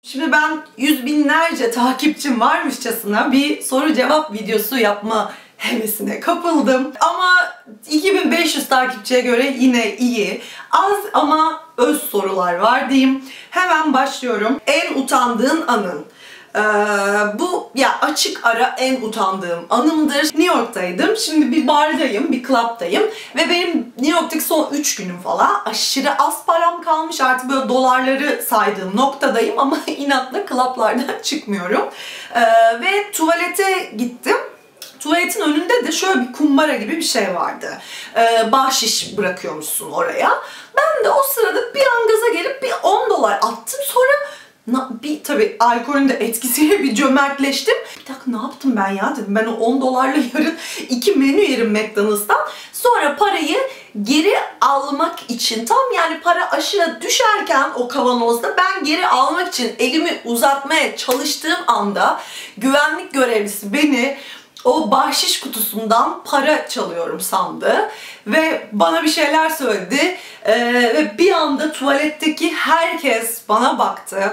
Şimdi ben yüz binlerce takipçim varmışçasına bir soru cevap videosu yapma hevesine kapıldım. Ama 2500 takipçiye göre yine iyi. Az ama öz sorular var diyeyim. Hemen başlıyorum. En utandığın anın. Bu ya açık ara en utandığım anımdır. New York'taydım. Şimdi bir bardayım, bir club'dayım ve benim New York'taki son 3 günüm falan. Aşırı az param kalmış. Artık böyle dolarları saydığım noktadayım ama inatla club'lardan çıkmıyorum. Ve tuvalete gittim. Tuvaletin önünde de şöyle bir kumbara gibi bir şey vardı. Bahşiş bırakıyormuşsun oraya. Ben de o sırada bir an gaza gelip bir 10 dolar attım. Sonra tabii alkolün de etkisiyle bir cömertleştim. Bir dakika ne yaptım ben ya dedim. Ben o 10 dolarla yarın 2 menü yerim McDonald's'tan. Sonra parayı geri almak için tam yani para aşağı düşerken o kavanozda ben geri almak için elimi uzatmaya çalıştığım anda güvenlik görevlisi beni o bahşiş kutusundan para çalıyorum sandı ve bana bir şeyler söyledi ve bir anda tuvaletteki herkes bana baktı.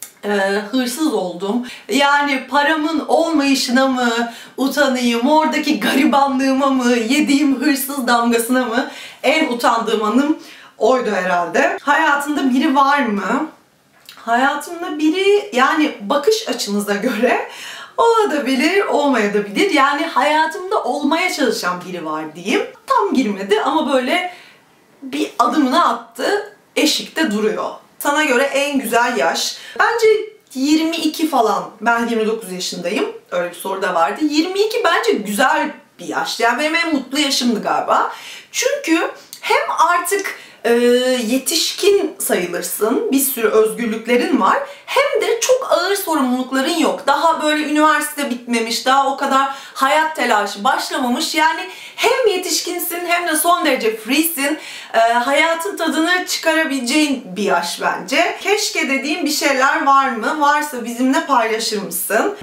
Hırsız oldum. Yani paramın olmayışına mı utanayım, oradaki garibanlığıma mı, yediğim hırsız damgasına mı en utandığım anım oydu herhalde. Hayatında biri var mı? Hayatımda biri yani bakış açınıza göre olabilir, olmayabilir. Yani hayatımda olmaya çalışan biri var diyeyim. Tam girmedi ama böyle bir adımını attı, eşikte duruyor. Sana göre en güzel yaş? Bence 22 falan. Ben 29 yaşındayım. Öyle bir soru da vardı. 22 bence güzel bir yaş. Yani benim en mutlu yaşımdı galiba. Çünkü hem artık yetişkin sayılırsın, bir sürü özgürlüklerin var. Hem de çok ağır sorumlulukların yok. Daha böyle üniversite bitmemiş, daha o kadar hayat telaşı başlamamış. Yani hem yetişkinsin hem de son derece freesin. Hayatın tadını çıkarabileceğin bir yaş bence. Keşke dediğim bir şeyler var mı? Varsa bizimle paylaşır mısın?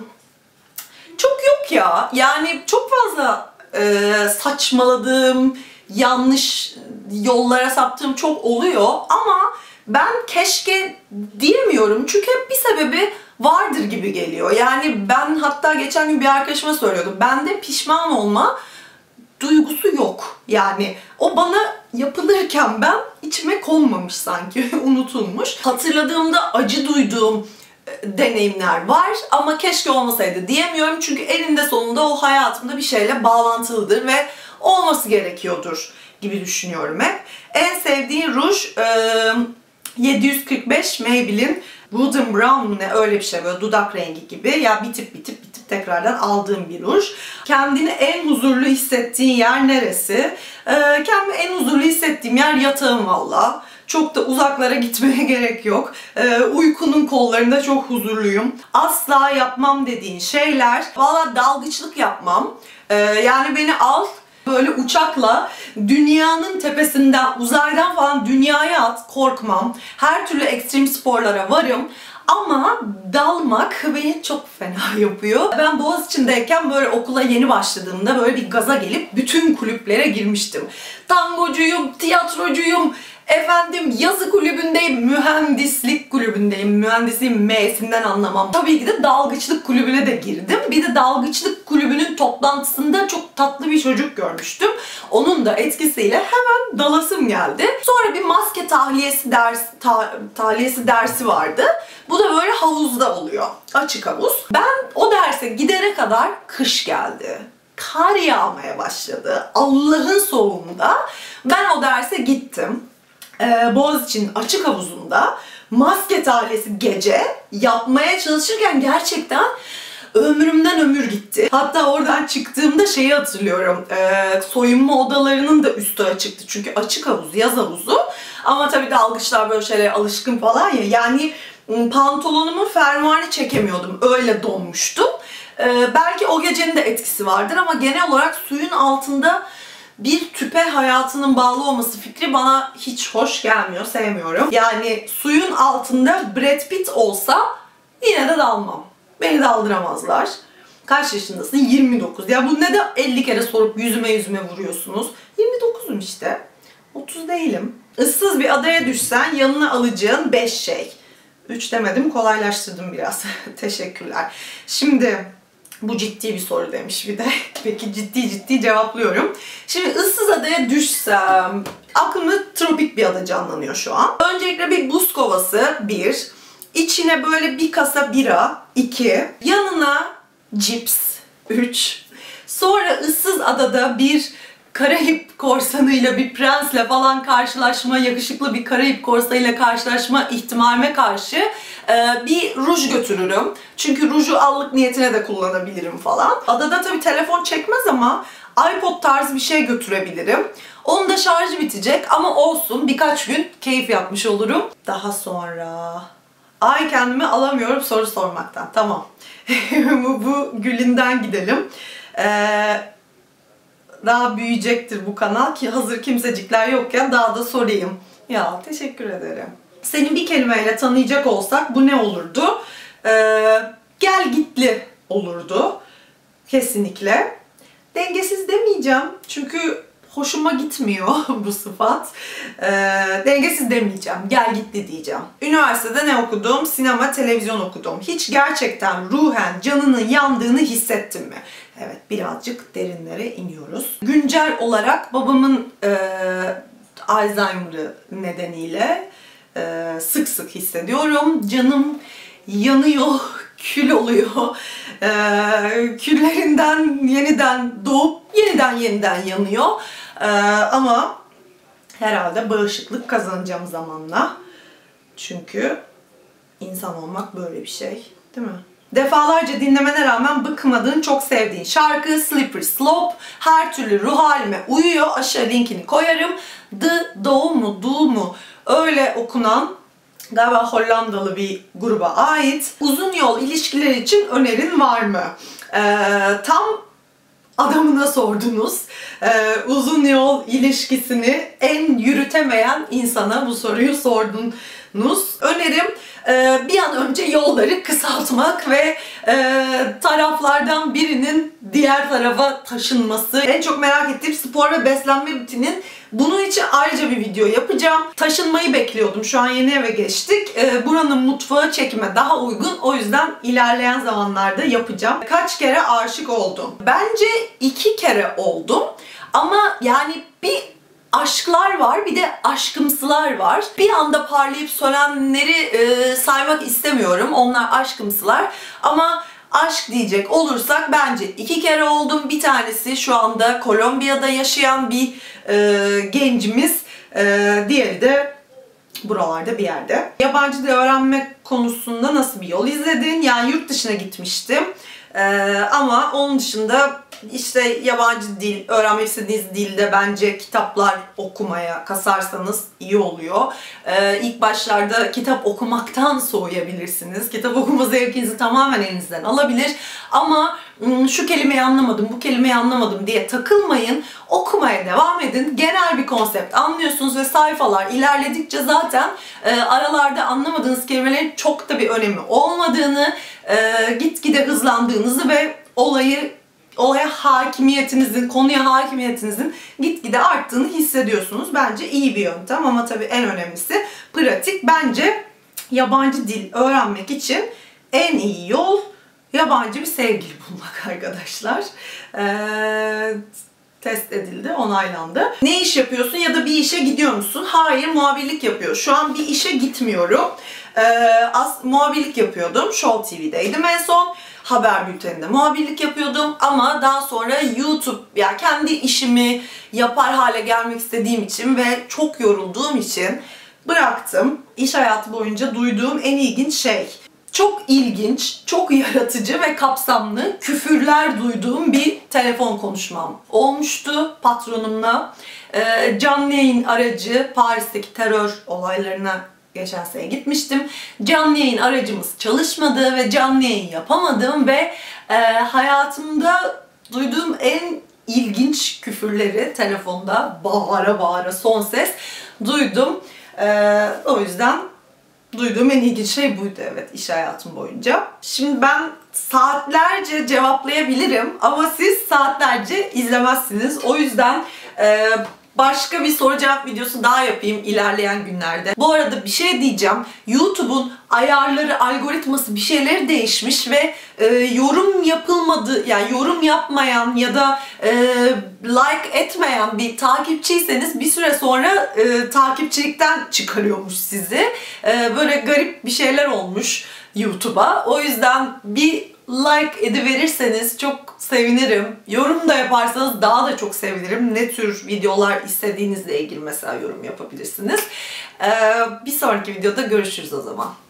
Çok yok ya. Yani çok fazla saçmaladığım, yanlış yollara saptığım çok oluyor ama ben keşke diyemiyorum çünkü hep bir sebebi vardır gibi geliyor. Yani ben hatta geçen gün bir arkadaşıma söylüyordum. Bende pişman olma duygusu yok. Yani o bana yapılırken ben içime konmamış sanki, unutulmuş. Hatırladığımda acı duyduğum deneyimler var ama keşke olmasaydı diyemiyorum çünkü eninde sonunda o hayatımda bir şeyle bağlantılıdır ve olması gerekiyordur gibi düşünüyorum hep. En sevdiğin ruj 745 Maybelline Wooden Brown mu ne öyle bir şey böyle dudak rengi gibi ya bitip tekrardan aldığım bir ruj. Kendini en huzurlu hissettiğin yer neresi? Kendimi en huzurlu hissettiğim yer yatağım valla. Çok da uzaklara gitmeye gerek yok. Uykunun kollarında çok huzurluyum. Asla yapmam dediğin şeyler. Valla dalgıçlık yapmam. Yani beni al böyle uçakla dünyanın tepesinden, uzaydan falan dünyaya at, korkmam. Her türlü ekstrem sporlara varım. Ama dalmak beni çok fena yapıyor. Ben Boğaziçi'ndeyken böyle okula yeni başladığımda böyle bir gaza gelip bütün kulüplere girmiştim. Tangocuyum, tiyatrocuyum, efendim yazı kulübündeyim, mühendislik kulübündeyim. Mühendisliğin M'sinden anlamam. Tabii ki de dalgıçlık kulübüne de girdim. Bir de dalgıçlık kulübünün toplantısında çok tatlı bir çocuk görmüştüm. Onun da etkisiyle hemen dalasım geldi. Sonra bir maske tahliyesi dersi vardı. Bu da böyle havuzda oluyor. Açık havuz. Ben o derse gidene kadar kış geldi. Kar yağmaya başladı. Allah'ın soğuğunda ben o derse gittim. Boğaziçi'nin açık havuzunda maske tahliyesi gece yapmaya çalışırken gerçekten ömrümden ömür gitti. Hatta oradan çıktığımda şeyi hatırlıyorum. Soyunma odalarının da üstü açıktı. Çünkü açık havuz, yaz havuzu. Ama tabii dalgıçlar böyle şeylere alışkın falan ya. Yani pantolonumun fermuarını çekemiyordum. Öyle donmuştum. Belki o gecenin de etkisi vardır ama genel olarak suyun altında bir tüpe hayatının bağlı olması fikri bana hiç hoş gelmiyor, sevmiyorum. Yani suyun altında Brad Pitt olsa yine de dalmam. Beni daldıramazlar. Kaç yaşındasın? 29. Ya bu ne de 50 kere sorup yüzüme vuruyorsunuz. 29'um işte. 30 değilim. Issız bir adaya düşsen yanına alacağın 5 şey. 3 demedim, kolaylaştırdım biraz. Teşekkürler. Şimdi bu ciddi bir soru demiş bir de. Peki ciddi cevaplıyorum. Şimdi Issızada'ya düşsem aklımda tropik bir ada canlanıyor şu an. Öncelikle bir buz kovası 1. İçine böyle bir kasa bira 2. Yanına cips 3. Sonra ıssız adada bir Karayip korsanıyla, bir prensle falan karşılaşma, yakışıklı bir Karayip korsanıyla karşılaşma ihtimalime karşı bir ruj götürürüm. Çünkü ruju allık niyetine de kullanabilirim falan. Adada tabii telefon çekmez ama iPod tarzı bir şey götürebilirim. Onun da şarjı bitecek ama olsun, birkaç gün keyif yapmış olurum. Daha sonra... Ay, kendimi alamıyorum soru sormaktan. Tamam. bu Gül'inden gidelim. Daha büyüyecektir bu kanal ki hazır kimsecikler yokken daha da sorayım. Ya teşekkür ederim. Seni bir kelimeyle tanıyacak olsak bu ne olurdu? Gel gitli olurdu. Kesinlikle. Dengesiz demeyeceğim. Çünkü hoşuma gitmiyor bu sıfat. Dengesiz demeyeceğim. Gel gitli diyeceğim. Üniversitede ne okudum? Sinema, televizyon okudum. Hiç gerçekten ruhen canının yandığını hissettin mi? Evet, birazcık derinlere iniyoruz. Güncel olarak babamın Alzheimer'ı nedeniyle sık sık hissediyorum. Canım yanıyor, kül oluyor. Küllerinden yeniden doğup yeniden yanıyor. Ama herhalde bağışıklık kazanacağım zamanla. Çünkü insan olmak böyle bir şey, değil mi? Defalarca dinlemene rağmen bıkmadığın, çok sevdiğin şarkı Slippery Slope. Her türlü ruh halime uyuyor. Aşağı linkini koyarım. Do mu öyle okunan, galiba Hollandalı bir gruba ait. Uzun yol ilişkiler için önerin var mı? Tam adamına sordunuz. Uzun yol ilişkisini en yürütemeyen insana bu soruyu sordunuz. Önerim bir an önce yolları kısaltmak ve taraflardan birinin diğer tarafa taşınması. En çok merak ettiğim spor ve beslenme rutinin. Bunun için ayrıca bir video yapacağım. Taşınmayı bekliyordum. Şu an yeni eve geçtik. Buranın mutfağı çekime daha uygun. O yüzden ilerleyen zamanlarda yapacağım. Kaç kere aşık oldum? Bence 2 kere oldum. Ama yani bir aşklar var, bir de aşkımsılar var. Bir anda parlayıp sönenleri saymak istemiyorum. Onlar aşkımsılar. Ama aşk diyecek olursak bence 2 kere oldum. Bir tanesi şu anda Kolombiya'da yaşayan bir gencimiz. Diğeri de buralarda bir yerde. Yabancı dil öğrenme konusunda nasıl bir yol izledin? Yani yurt dışına gitmiştim. Ama onun dışında işte yabancı dil, öğrenmek istediğiniz dilde bence kitaplar okumaya kasarsanız iyi oluyor. İlk başlarda kitap okumaktan soğuyabilirsiniz. Kitap okuma zevkinizi tamamen elinizden alabilir. Ama şu kelimeyi anlamadım, bu kelimeyi anlamadım diye takılmayın. Okumaya devam edin. Genel bir konsept anlıyorsunuz ve sayfalar ilerledikçe zaten aralarda anlamadığınız kelimelerin çok da bir önemi olmadığını, gitgide hızlandığınızı ve olaya hakimiyetinizin, konuya hakimiyetinizin gitgide arttığını hissediyorsunuz. Bence iyi bir yöntem ama tabii en önemlisi pratik. Bence yabancı dil öğrenmek için en iyi yol yabancı bir sevgili bulmak arkadaşlar. Test edildi, onaylandı. Ne iş yapıyorsun ya da bir işe gidiyor musun? Hayır, muhabirlik yapıyor. Şu an bir işe gitmiyorum. Muhabirlik yapıyordum. Show TV'deydim en son. Haber bülteninde muhabirlik yapıyordum ama daha sonra YouTube, yani kendi işimi yapar hale gelmek istediğim için ve çok yorulduğum için bıraktım. İş hayatı boyunca duyduğum en ilginç şey, çok ilginç, çok yaratıcı ve kapsamlı küfürler duyduğum bir telefon konuşmam olmuştu patronumla. Canlı yayın aracı, Paris'teki terör olaylarına geçen sene gitmiştim. Canlı yayın aracımız çalışmadı ve canlı yayın yapamadım ve hayatımda duyduğum en ilginç küfürleri telefonda bağıra bağıra son ses duydum. O yüzden duyduğum en ilginç şey buydu, evet, iş hayatım boyunca. Şimdi ben saatlerce cevaplayabilirim ama siz saatlerce izlemezsiniz. O yüzden başka bir soru cevap videosu daha yapayım ilerleyen günlerde. Bu arada bir şey diyeceğim. YouTube'un ayarları, algoritması bir şeyleri değişmiş ve yorum yapılmadı, yani yorum yapmayan ya da like etmeyen bir takipçiyseniz bir süre sonra takipçilikten çıkarıyormuş sizi. Böyle garip bir şeyler olmuş YouTube'a. O yüzden bir like ediverirseniz çok sevinirim. Yorum da yaparsanız daha da çok sevinirim. Ne tür videolar istediğinizle ilgili mesela yorum yapabilirsiniz. Bir sonraki videoda görüşürüz o zaman.